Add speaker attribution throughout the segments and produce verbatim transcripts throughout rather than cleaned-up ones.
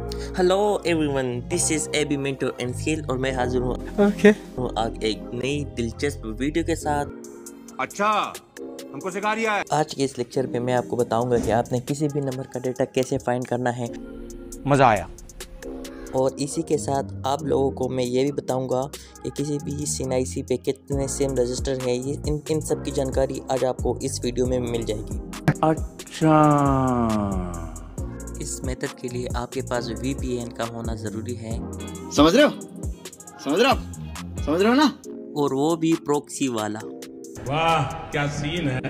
Speaker 1: Hello everyone, this is AB Minto NCL और मैं हाजिर हूँ
Speaker 2: okay.
Speaker 1: आज एक नई दिलचस्प वीडियो के साथ।
Speaker 3: अच्छा, हमको सिखा रिया है।
Speaker 1: आज के इस लेक्चर में मैं आपको बताऊंगा कि आपने किसी भी नंबर का डेटा कैसे फाइंड करना है।
Speaker 2: मज़ा आया।
Speaker 1: और इसी के साथ आप लोगों को मैं ये भी बताऊंगा कि किसी भी सिनाइसी पे कितने सिम रजिस्टर है, ये इन इन सब की जानकारी आज आपको इस वीडियो में मिल जाएगी।
Speaker 2: अच्छा,
Speaker 1: इस मेथड के लिए आपके पास वीपीएन का होना ज़रूरी है।
Speaker 4: समझ रहे हो समझ रहे हो आप समझ रहे हो ना।
Speaker 1: और वो भी प्रॉक्सी वाला।
Speaker 5: वाह क्या सीन है,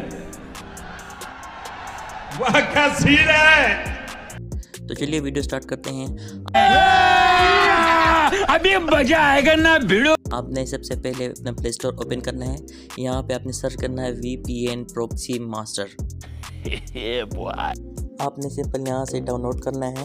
Speaker 5: वाह क्या सीन है।
Speaker 1: तो चलिए वीडियो स्टार्ट करते हैं।
Speaker 2: अभी मजा आएगा ना भिड़ो।
Speaker 1: आपने सबसे पहले अपना प्ले स्टोर ओपन करना है। यहाँ पे आपने सर्च करना है वीपीएन प्रॉक्सी मास्टर। आपने सिंपल यहाँ से डाउनलोड करना है।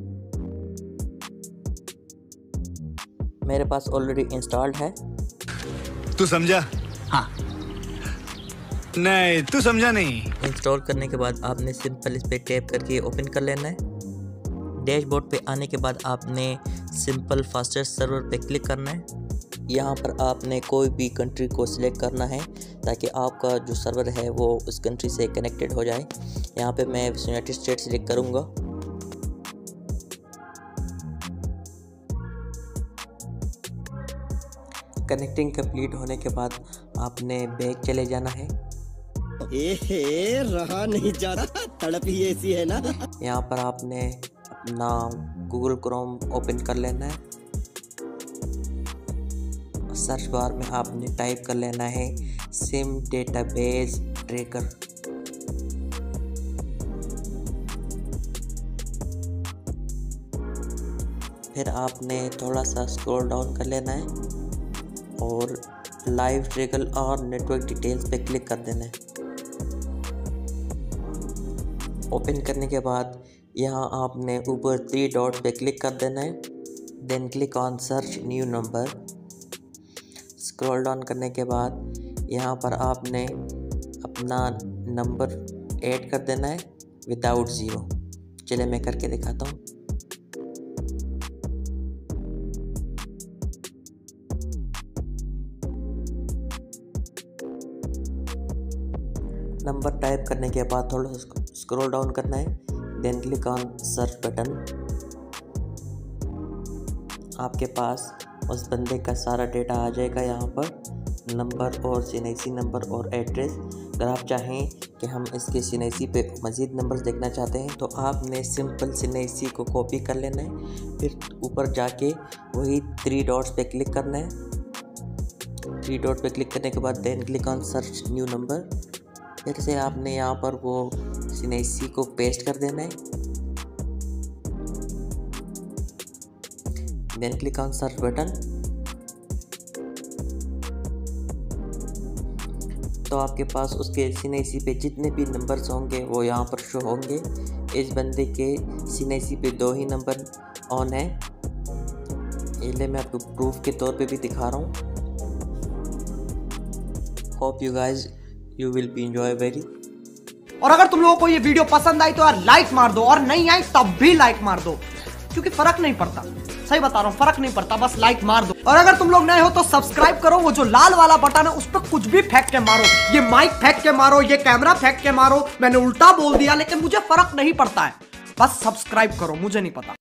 Speaker 1: मेरे पास ऑलरेडी इंस्टॉल्ड है।
Speaker 4: तू समझा? हाँ। नहीं, तू समझा नहीं।
Speaker 1: इंस्टॉल करने के बाद आपने सिंपल इस पे टैप करके ओपन कर लेना है। डैशबोर्ड पे आने के बाद आपने सिंपल फास्टेस्ट सर्वर पे क्लिक करना है। यहाँ पर आपने कोई भी कंट्री को सिलेक्ट करना है ताकि आपका जो सर्वर है वो उस कंट्री से कनेक्टेड हो जाए। यहाँ पे मैं यूनाइटेड स्टेट्स सिलेक्ट करूँगा। कनेक्टिंग कंप्लीट होने के बाद आपने बैक चले जाना है।
Speaker 6: ए रहा नहीं जा रहा, तड़प ही ऐसी है ना।
Speaker 1: यहाँ पर आपने अपना गूगल क्रोम ओपन कर लेना है। सर्च बार में आपने टाइप कर लेना है सिम डेटाबेस ट्रैकर। फिर आपने थोड़ा सा स्क्रॉल डाउन कर लेना है और लाइव ट्रैकर और नेटवर्क डिटेल्स पे क्लिक कर देना है। ओपन करने के बाद यहाँ आपने ऊपर थ्री डॉट पे क्लिक कर देना है। Then click on search new number. Scroll down करने के बाद यहाँ पर आपने अपना नंबर ऐड कर देना है विदाउट ज़ीरो। चलिए मैं करके दिखाता हूँ। नंबर टाइप करने के बाद थोड़ा सा स्क्रॉल डाउन करना है। Then click on search button. आपके पास उस बंदे का सारा डेटा आ जाएगा। यहाँ पर नंबर और सिनाइसी नंबर और एड्रेस। अगर आप चाहें कि हम इसके सिनाइसी पे मज़ीद नंबर्स देखना चाहते हैं तो आपने सिंपल सिनाइसी को कॉपी कर लेना है। फिर ऊपर जाके वही थ्री डॉट्स पे क्लिक करना है। थ्री डॉट पे क्लिक करने के बाद then click on search new number. फिर से आपने यहाँ पर वो सिनाइसी को पेस्ट कर देना है। Then click on search button. तो आपके पास उसके सिनाइसी पे जितने भी नंबर्स होंगे वो यहाँ पर शो होंगे। इस बंदे के सिनाइसी पे दो ही नंबर ऑन है। ये मैं आपको प्रूफ के तौर पे भी दिखा रहा हूँ। Hope you guys you will be enjoy very.
Speaker 7: और अगर तुम लोगों को ये वीडियो पसंद आई तो यार लाइक मार दो, और नहीं आई तब भी लाइक मार दो, क्योंकि फर्क नहीं पड़ता। सही बता रहा हूँ, फर्क नहीं पड़ता, बस लाइक मार दो। और अगर तुम लोग नए हो तो सब्सक्राइब करो। वो जो लाल वाला बटन है उस पर कुछ भी फेंक के मारो, ये माइक फेंक के मारो, ये कैमरा फेंक के मारो। मैंने उल्टा बोल दिया लेकिन मुझे फर्क नहीं पड़ता है, बस सब्सक्राइब करो, मुझे नहीं पता।